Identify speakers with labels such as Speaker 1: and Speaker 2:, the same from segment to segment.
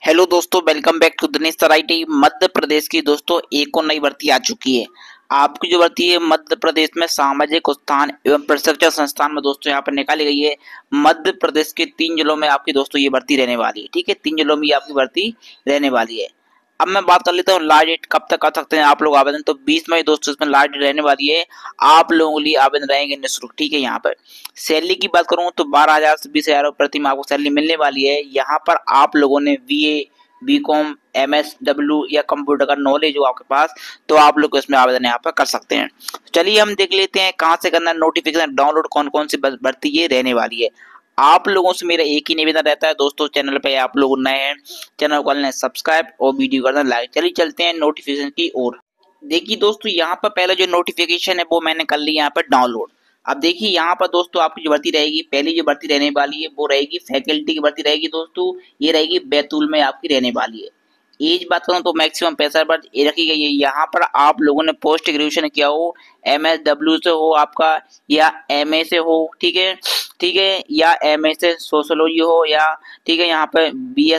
Speaker 1: Hello दोस्तों, welcome back to Dinesh तराइटी। मध्य प्रदेश की दोस्तों एक और नई भर्ती आ चुकी है। आपकी जो भर्ती है मध्य प्रदेश में सामाजिक उत्थान एवं प्रशिक्षण संस्थान में दोस्तों यहाँ पर निकाली गई है। मध्य प्रदेश के 3 जिलों में आपकी दोस्तों ये भर्ती रहने वाली है। ठीक है, 3 जिलों में ये आपकी भर्ती रहने वाली है। अब मैं बात कर लेता हूँ लास्ट डेट कब तक कर सकते हैं आप लोग आवेदन। तो 20 मई दोस्तों इसमें लास्ट डेट रहने वाली है। आप लोगों के लिए आवेदन रहेंगे निःशुल्क। ठीक है, यहाँ पर सैलरी की बात करूँ तो 12,000 से 20,000 प्रति माह आपको सैलरी मिलने वाली है। यहाँ पर आप लोगों ने बीए, बीकॉम, एमएसडब्ल्यू या कंप्यूटर का नॉलेज हो आपके पास तो आप लोग इसमें आवेदन यहाँ पर कर सकते हैं। चलिए हम देख लेते हैं कहाँ से करना है नोटिफिकेशन डाउनलोड, कौन कौन सी भर्ती ये रहने वाली है। आप लोगों से मेरा एक ही निवेदन रहता है दोस्तों, चैनल पे आप लोग नए हैं, चैनल को करना सब्सक्राइब और वीडियो करना लाइक। चलिए चलते हैं नोटिफिकेशन की ओर। देखिए दोस्तों यहाँ पर पहले जो नोटिफिकेशन है वो मैंने कर ली यहाँ पर डाउनलोड। अब देखिए यहाँ पर दोस्तों आपकी जो भर्ती रहेगी, पहली जो भर्ती रहने वाली है वो रहेगी फैकल्टी की भर्ती रहेगी दोस्तों। ये रहेगी बैतूल में आपकी रहने वाली है। एज बात करूँ तो मैक्सिमम 65 वर्ष ये रखी गई है। यहाँ पर आप लोगों ने पोस्ट ग्रेजुएशन किया हो, एमएसडब्ल्यू से हो आपका या एमए से हो, ठीक है, या एमए से सोशोलॉजी हो, या ठीक है यहाँ पर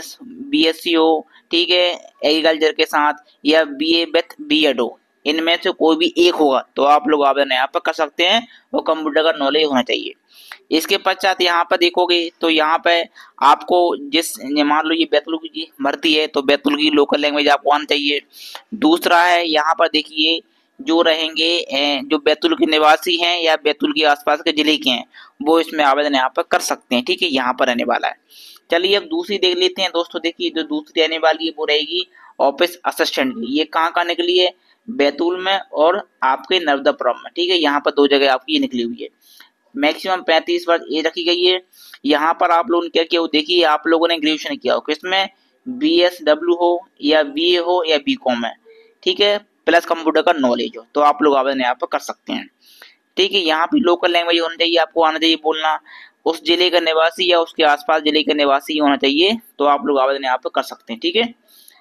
Speaker 1: बीएससी हो, ठीक है, एग्रीकल्चर के साथ, या बीए विथ बीएड हो। इनमें से कोई भी एक होगा तो आप लोग आवेदन यहाँ पर कर सकते हैं। वो कंप्यूटर का नॉलेज होना चाहिए। इसके पश्चात यहाँ पर देखोगे तो यहाँ पे आपको जिस मान लो ये बैतूल की भर्ती है तो बैतूल की लोकल लैंग्वेज आपको आना चाहिए। दूसरा है यहाँ पर देखिए जो रहेंगे जो बैतूल के निवासी हैं या बैतूल के आसपास के जिले के हैं वो इसमें आवेदन यहाँ पर कर सकते हैं। ठीक है, यहाँ पर रहने वाला है। चलिए अब दूसरी देख लेते हैं दोस्तों। देखिए जो दूसरी रहने वाली है वो रहेगी ऑफिस असिस्टेंट की। ये कहाँ का निकली है, बैतूल में और आपके नर्मदापुरम में। ठीक है, यहाँ पर 2 जगह आपकी ये निकली हुई है। मैक्सिमम 35 वर्ष एज रखी गई है। यहाँ पर आप लोगों ने क्या किया हो, देखिए आप लोगों ने ग्रेजुएशन किया हो किसमें, बीएसडब्ल्यू हो या बीए हो या बीकॉम है, ठीक है, प्लस कंप्यूटर का नॉलेज हो तो आप लोग आवेदन यहाँ पर कर सकते हैं। ठीक है, यहाँ पे लोकल लैंग्वेज होना चाहिए, आपको आना चाहिए बोलना। उस जिले का निवासी या उसके आसपास जिले का निवासी होना चाहिए तो आप लोग आवेदन यहाँ पर कर सकते हैं। ठीक है,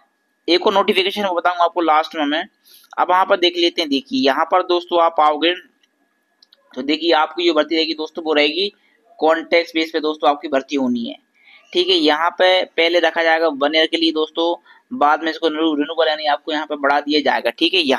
Speaker 1: एक और नोटिफिकेशन बताऊंगा आपको लास्ट में मैं। अब वहां पर देख लेते हैं। देखिए यहाँ पर दोस्तों आप आओगे तो देखिए आपकी जो भर्ती रहेगी दोस्तों वो रहेगी कॉन्ट्रैक्ट बेस पे दोस्तों आपकी भर्ती होनी है। ठीक है, यहाँ पे पहले रखा जाएगा 1 ईयर के लिए दोस्तों, बाद में इसको रिन्यूअल यानी आपको यहाँ पे बढ़ा दिया जाएगा। ठीक है,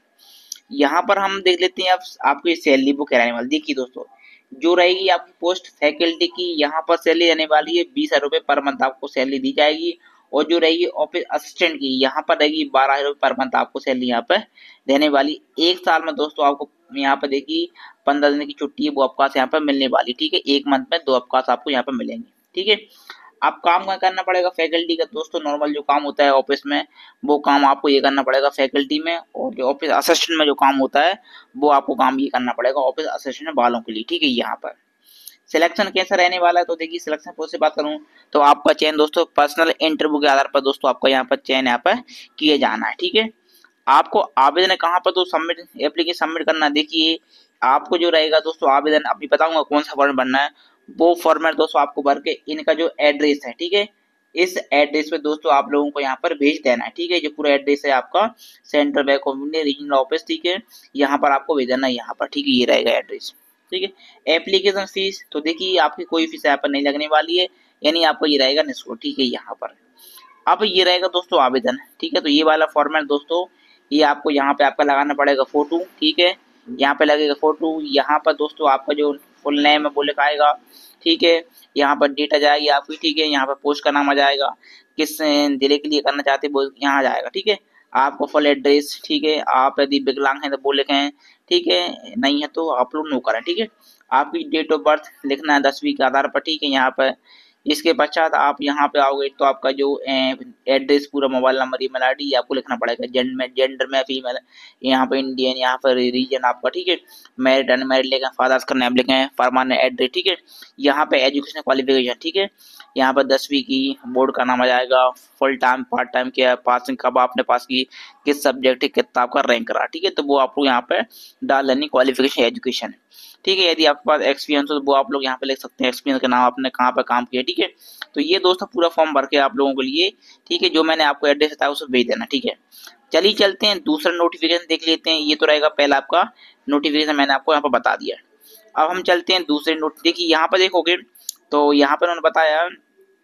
Speaker 1: यहाँ पर हम देख लेते हैं अब आपकी सैलरी वो क्या रहने वाली। देखिए दोस्तों जो रहेगी आपकी पोस्ट फैकल्टी की, यहाँ पर सैलरी रहने वाली है 20,000 रुपये पर मंथ आपको सैलरी दी जाएगी। और जो रहेगी ऑफिस असिस्टेंट की यहाँ पर रहेगी 12,000 रुपये पर मंथ आपको सैलरी यहाँ पर रहने वाली। 1 साल में दोस्तों आपको यहाँ पर देखिए 15 दिन की छुट्टी है वो अवकाश यहाँ पर मिलने वाली। ठीक है, 1 मंथ में 2 अवकाश आपको यहाँ पर मिलेंगे। ठीक है, आप काम क्या करना पड़ेगा फैकल्टी का दोस्तों, नॉर्मल जो काम होता है ऑफिस में वो काम आपको ये करना पड़ेगा फैकल्टी में। और जो ऑफिस असिस्टेंट में जो काम होता है वो आपको काम ये करना पड़ेगा ऑफिस असिस्टेंट वालों के लिए। ठीक है, यहाँ पर सिलेक्शन कैसा रहने वाला है तो देखिए सिलेक्शन प्रोसेस से बात करूं तो आपका चयन दोस्तों पर्सनल इंटरव्यू के आधार पर दोस्तों आपका यहाँ पर चयन यहाँ पर किए जाना है। ठीक है, आपको आवेदन कहाँ पर तो सबमिट एप्लीकेशन सबमिट करना। देखिए आपको जो रहेगा दोस्तों आवेदन अभी बताऊंगा कौन सा फॉर्मेट भरना है। वो फॉर्मेट दोस्तों आपको भर के इनका जो एड्रेस है, ठीक है, इस एड्रेस पे दोस्तों आप लोगों को यहाँ पर भेज देना है। ठीक है, जो पूरा एड्रेस है आपका central bank of India regional office, ठीक है, यहाँ पर आपको भेज देना है यहाँ पर। ठीक है, ये रहेगा एड्रेस। ठीक है, एप्लीकेशन फीस तो देखिए आपकी कोई फीस यहाँ पर नहीं लगने वाली है, यानी आपको ये रहेगा निःशुल्क। ठीक है, यहाँ पर अब ये रहेगा दोस्तों आवेदन। ठीक है, तो ये वाला फॉर्मेट दोस्तों ये आपको यहाँ पे आपका लगाना पड़ेगा फोटो। ठीक है, यहाँ पे लगेगा फोटो। यहाँ पर दोस्तों आपका जो फुल नेम है वो लिखाएगा। ठीक है, यहाँ पर डेट आ जाएगी आपकी। ठीक है, यहाँ पर पोस्ट का नाम आ जाएगा, किस जिले के लिए करना चाहते हैं वो यहाँ आ जाएगा। ठीक है, आपको फुल एड्रेस, ठीक है, आप यदि विकलांग हैं तो वो लिखें, ठीक है, नहीं है तो आप लोग नो करें। ठीक है, आपकी डेट ऑफ बर्थ लिखना है 10वीं के आधार पर। ठीक है, यहाँ पर इसके पश्चात आप यहाँ पे आओगे तो आपका जो एड्रेस पूरा मोबाइल नंबर ईमेल आईडी आपको लिखना पड़ेगा। जेंडर में फीमेल, यहाँ पे इंडियन, यहाँ पर रीजन आपका। ठीक है, मैरिड अनमैरिड लिखें, फादर्स का नाम लिखें, परमानेंट एड्रेस। ठीक है, यहाँ पे एजुकेशन क्वालिफिकेशन, ठीक है, यहाँ पर 10वीं की, बोर्ड का नाम आ जाएगा, फुल टाइम पार्ट टाइम क्या पासिंग कब आपने पास की, किस सब्जेक्ट कितना आपका रैंक रहा। ठीक है, तो वो आपको यहाँ पे डाल लेनी क्वालिफिकेशन एजुकेशन। ठीक है, यदि आपके पास एक्सपीरियंस हो तो वो आप लोग यहाँ पे लिख सकते हैं, एक्सपीरियंस का नाम आपने कहाँ पे काम किया। ठीक है, तो ये दोस्तों पूरा फॉर्म भर के आप लोगों के लिए, ठीक है, जो मैंने आपको एड्रेस बताया उसे भेज देना। ठीक है, चलिए चलते हैं दूसरा नोटिफिकेशन देख लेते हैं। ये तो रहेगा पहला आपका नोटिफिकेशन, मैंने आपको यहाँ पर बता दिया। अब हम चलते हैं दूसरे नोट। देखिए यहाँ पर देखोगे तो यहाँ पर उन्होंने बताया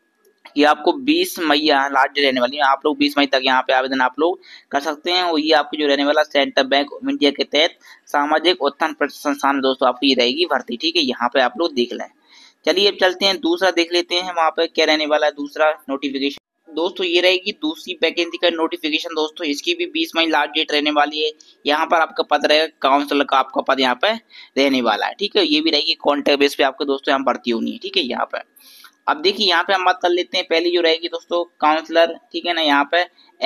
Speaker 1: ये आपको 20 मई यहाँ लास्ट डेट रहने वाली है। आप लोग 20 मई तक यहाँ पे आवेदन आप लोग कर सकते हैं। और ये आपकी जो रहने वाला सेंट्रल बैंक ऑफ इंडिया के तहत सामाजिक उत्थान संस्थान में दोस्तों आपकी ये रहेगी भर्ती, ठीक है। यहाँ पे आप लोग देख लें। चलिए अब चलते हैं दूसरा देख लेते हैं वहाँ पे क्या रहने वाला है दूसरा नोटिफिकेशन। दोस्तों ये रहेगी दूसरी वैकेंसी का नोटिफिकेशन दोस्तों, इसकी भी 20 मई लास्ट डेट रहने वाली है। यहाँ पर आपका पद रहेगा काउंसलर का, आपका पद यहाँ पे रहने वाला है, ठीक है। ये भी रहेगी कॉन्ट्रैक्ट बेस पे आपको दोस्तों यहाँ भर्ती होनी है, ठीक है। यहाँ पे अब देखिए यहाँ पे हम बात कर लेते हैं पहली जो रहेगी दोस्तों काउंसलर, ठीक है ना। यहाँ पे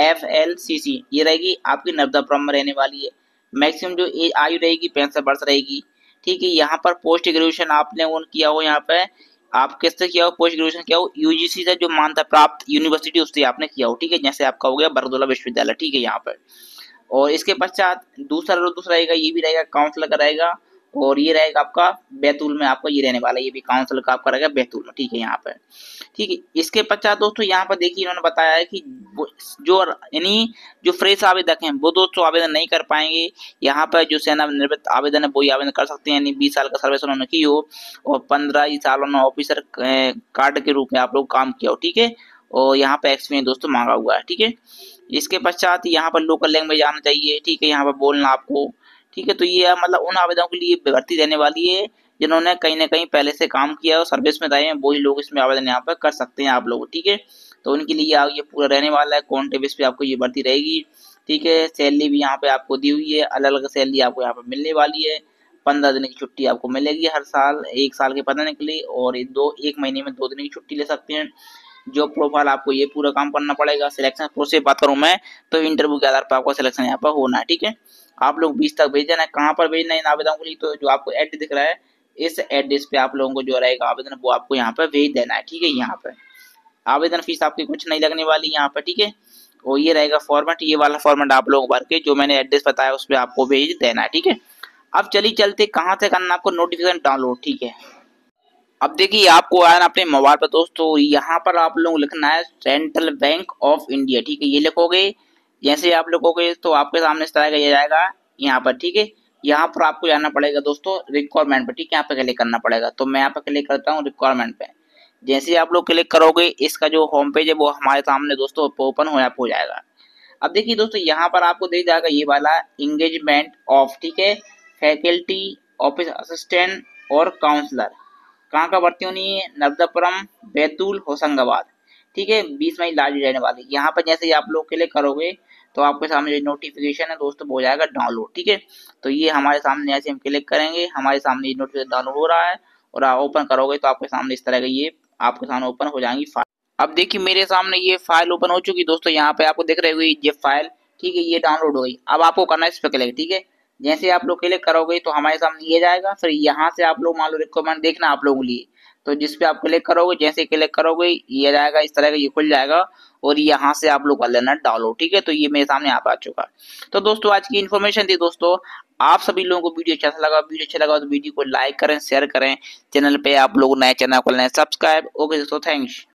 Speaker 1: FLCC ये रहेगी आपकी नर्मदापुरम में रहने वाली है। मैक्सिमम जो एज आयु रहेगी 65 वर्ष रहेगी, ठीक है। यहाँ पर पोस्ट ग्रेजुएशन आपने वो किया हो, यहाँ पे आप किससे किया हो पोस्ट ग्रेजुएशन किया हो, UGC से जो मान्यता प्राप्त यूनिवर्सिटी उससे आपने किया हो, ठीक है। जैसे आपका हो गया बरदोला विश्वविद्यालय, ठीक है यहाँ पर। और इसके पश्चात दूसरा रहेगा, ये भी रहेगा काउंसलर का रहेगा। और ये रहेगा आपका बैतूल में आपका ये रहने वाला है, ये भी काउंसलर का आपका रहेगा बैतूल में, ठीक है यहाँ पर, ठीक है। इसके पश्चात दोस्तों यहाँ पर देखिए इन्होंने बताया है कि जो यानी जो फ्रेश आवेदक हैं वो दोस्तों आवेदन नहीं कर पाएंगे। यहाँ पर जो सेवानिवृत्त आवेदन है वही आवेदन कर सकते हैं, यानी 20 साल का सर्विस उन्होंने की हो और 15 साल उन्होंने ऑफिसर कार्ड के रूप में आप लोग काम किया हो, ठीक है। और यहाँ पे एक्सपीरियंस दोस्तों मांगा हुआ है, ठीक है। इसके पश्चात यहाँ पर लोकल लैंग्वेज आना चाहिए, ठीक है, यहाँ पर बोलना आपको, ठीक है। तो ये मतलब उन आवेदकों के लिए भर्ती देने वाली है जिन्होंने कहीं ना कहीं पहले से काम किया और सर्विस में रहे हैं, वही लोग इसमें आवेदन यहाँ पर कर सकते हैं आप लोग, ठीक है। तो उनके लिए ये पूरा रहने वाला है, कॉन्ट्रैक्ट बेस पे आपको ये भर्ती रहेगी, ठीक है। सैलरी भी यहाँ पे आपको दी हुई है, अलग अलग सैलरी आपको यहाँ पे मिलने वाली है। 15 दिन की छुट्टी आपको मिलेगी हर साल, 1 साल के पढ़ने के लिए, और 1 महीने में 2 दिन की छुट्टी ले सकते हैं। जॉब प्रोफाइल आपको ये पूरा काम करना पड़ेगा। सिलेक्शन प्रोसेस बात करूं मैं तो इंटरव्यू के आधार पर आपका सिलेक्शन यहाँ पर होना है, ठीक है। आप लोग 20 तक भेज देना है। कहाँ पर भेजना है इन आवेदनों के लिए, तो जो आपको एड्रेस दिख रहा है इस एड्रेस पे आप लोगों को जो रहेगा आवेदन वो आपको यहाँ पर भेज देना है, ठीक है। यहाँ पर आवेदन फीस आपकी कुछ नहीं लगने वाली यहाँ पर, ठीक है। और ये रहेगा फॉर्मेट, ये वाला फॉर्मेट आप लोग भर के जो मैंने एड्रेस बताया उस पर आपको भेज देना है, ठीक है। अब चलिए चलते कहाँ से करना आपको नोटिफिकेशन डाउनलोड, ठीक है। अब देखिए आपको आया ना अपने मोबाइल पर दोस्तों, यहाँ पर आप लोग लिखना है सेंट्रल बैंक ऑफ इंडिया, ठीक है। ये लिखोगे, जैसे आप लिखोगे तो आपके सामने इस तरह का ये जाएगा यहाँ पर, ठीक है। यहाँ पर आपको जाना पड़ेगा दोस्तों रिक्वायरमेंट पर, ठीक है। यहाँ पे क्लिक करना पड़ेगा, तो मैं यहाँ पे क्लिक करता हूँ रिक्वायरमेंट पे। जैसे ही आप लोग क्लिक करोगे इसका जो होम पेज है वो हमारे सामने दोस्तों ओपन हो जाएगा। अब देखिए दोस्तों यहाँ पर आपको दिख जाएगा ये वाला इंगेजमेंट ऑफ, ठीक है, फैकल्टी ऑफिस असिस्टेंट और काउंसलर। कहाँ का भर्ती होनी है, नर्मदापुरम, बैतूल, होशंगाबाद, ठीक है। 20 मई लास्ट रहने वाली। यहाँ पर जैसे ही आप लोग क्लिक करोगे तो आपके सामने जो नोटिफिकेशन है दोस्तों वो हो जाएगा डाउनलोड, ठीक है। तो ये हमारे सामने ऐसे हम क्लिक करेंगे, हमारे सामने ये नोटिफिकेशन डाउनलोड हो रहा है और आप ओपन करोगे तो आपके सामने इस तरह का ये आपके सामने ओपन हो जाएंगी फाइल। अब देखिए मेरे सामने ये फाइल ओपन हो चुकी दोस्तों, यहाँ पे आपको दिख रही हुई ये फाइल, ठीक है, ये डाउनलोड हो गई। अब आपको करना है इस पर क्लिक, ठीक है। जैसे आप लोग क्लिक करोगे तो हमारे सामने ये जाएगा। फिर यहाँ से आप लोग मान लो रिक्वायरमेंट देखना आप लोगों के लिए, तो जिस पे आप क्लिक करोगे, जैसे क्लिक करोगे ये जाएगा इस तरह का, ये खुल जाएगा और यहाँ से आप लोग कर लेना डाउनलोड, ठीक है। तो ये मेरे सामने आप आ चुका। तो दोस्तों आज की इन्फॉर्मेशन थी दोस्तों, आप सभी लोगों को वीडियो अच्छा लगा तो वीडियो को लाइक करें, शेयर करें। चैनल पे आप लोग नए चैनल को लें सब्सक्राइब। ओके दोस्तों, थैंक्स।